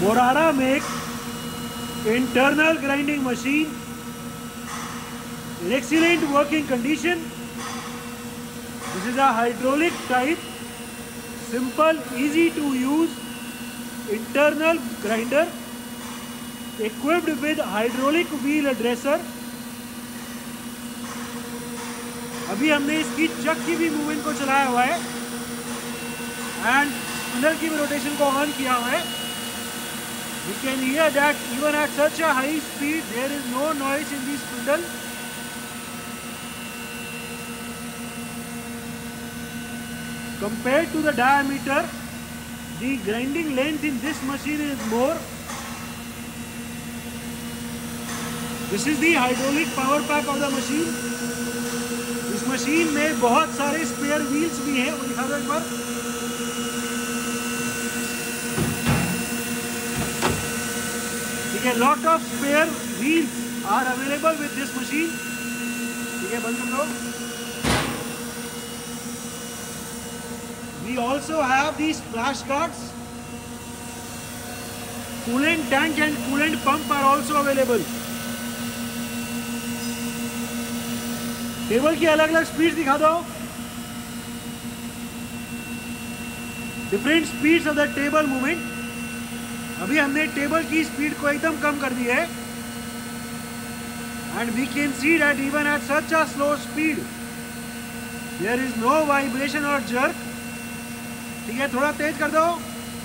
Morara make internal grinding machine in excellent working condition. This is a hydraulic type, simple, easy to use internal grinder equipped with hydraulic wheel dresser. अभी हमने इसकी चक की भी movement को चलाया हुआ है एंड स्पिंडल की भी रोटेशन को ऑन किया हुआ है. You can hear that even at such a high speed there is no noise in the spindle. Compared to the diameter, the grinding length in this machine is more. This is the hydraulic power pack of the machine. इस machine में बहुत सारे spare wheels भी हैं, वो दिखा दो एक बार. A lot of spare wheels are available with this machine. ठीक है, बंद कर दो. We also have these splash guards. Coolant tank and coolant pump are also available. Table की अलग अलग स्पीड दिखा दो. Different speeds of the table movement. अभी हमने टेबल की स्पीड को एकदम कम कर दी है and we can see that even at such a slow speed there is no vibration और जर्क. ठीक है, थोड़ा तेज कर दो.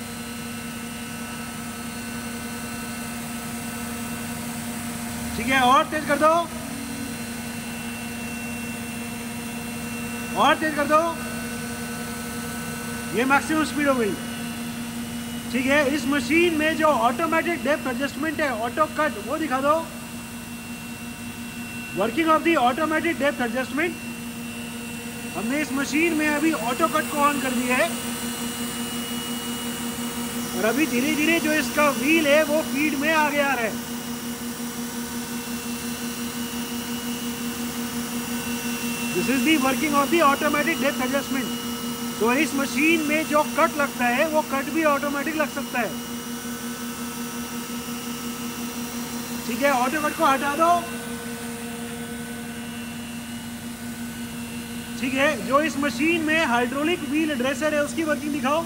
ठीक है, और तेज कर दो, और तेज कर दो. ये मैक्सिमम स्पीड हो गई. ठीक है, इस मशीन में जो ऑटोमेटिक डेप्थ एडजस्टमेंट है, ऑटो कट, वो दिखा दो. Working of the automatic depth adjustment. हमने इस मशीन में अभी ऑटो कट को ऑन कर दिया है और अभी धीरे धीरे जो इसका व्हील है वो फीड में आगे आ रहा है. This is the working of the automatic depth adjustment. तो इस मशीन में जो कट लगता है वो कट भी ऑटोमेटिक लग सकता है. ठीक है, ऑटो कट को हटा दो. ठीक है, जो इस मशीन में हाइड्रोलिक व्हील ड्रेसर है उसकी वर्किंग दिखाओ.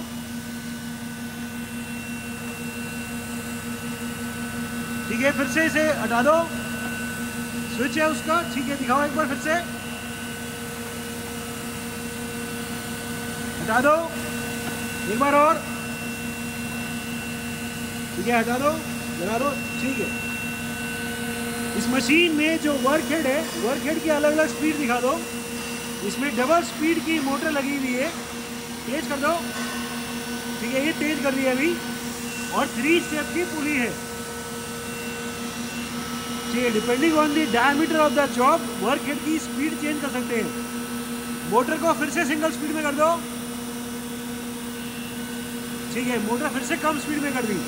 ठीक है, फिर से इसे हटा दो. स्विच है उसका. ठीक है, दिखाओ एक बार फिर से. हटा दो एक बार और. ठीक है, हटा दो, लगा दो. ठीक है, इस मशीन में जो वर्क हेड है, वर्क हेड की अलग अलग स्पीड दिखा दो. इसमें डबल स्पीड की मोटर लगी हुई है. तेज कर दो. ठीक है, ये तेज कर दी है अभी. और 3 स्टेप की पुली है. ठीक है, depending on the diameter of the job work head की स्पीड चेंज कर सकते हैं. मोटर को फिर से सिंगल स्पीड में कर दो. ठीक है, मोटर फिर से कम स्पीड में कर दी.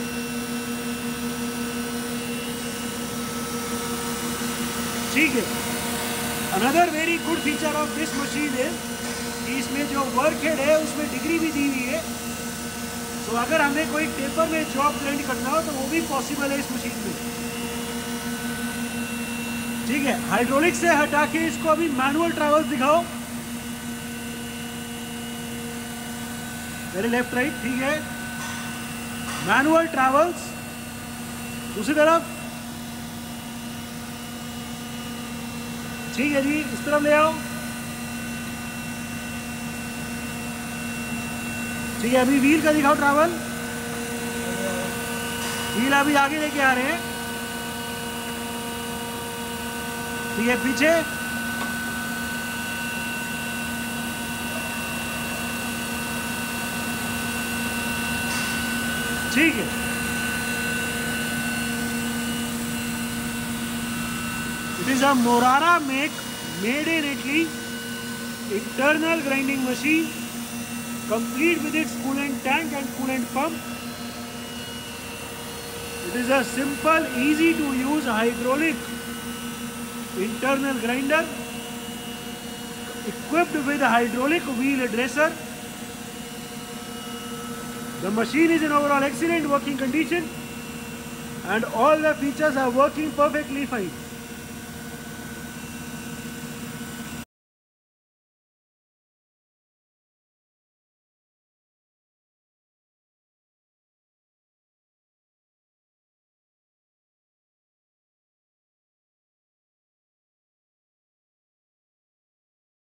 ठीक है, another very good feature of this machine है कि इसमें जो वर्क हेड है उसमें डिग्री भी दी हुई है. तो अगर हमें कोई टेपर में जॉब ग्राइंड करना हो तो वो भी पॉसिबल है इस मशीन में. ठीक है, हाइड्रोलिक से हटा के इसको अभी मैनुअल ट्रैवल्स दिखाओ. मेरे लेफ्ट राइट. ठीक है, मैनुअल ट्रैवल्स. दूसरी तरफ. ठीक है जी, इस तरफ ले आओ. ठीक है, अभी व्हील का दिखाओ ट्रैवल. व्हील अभी आगे लेके आ रहे हैं. ठीक है, पीछे. ठीक है, it is a Morara make made in Italy internal grinding machine complete with its coolant tank and coolant pump. It is a simple, easy to use hydraulic internal grinder equipped with a hydraulic wheel dresser. The machine is in overall excellent working condition. and all the features are working perfectly fine.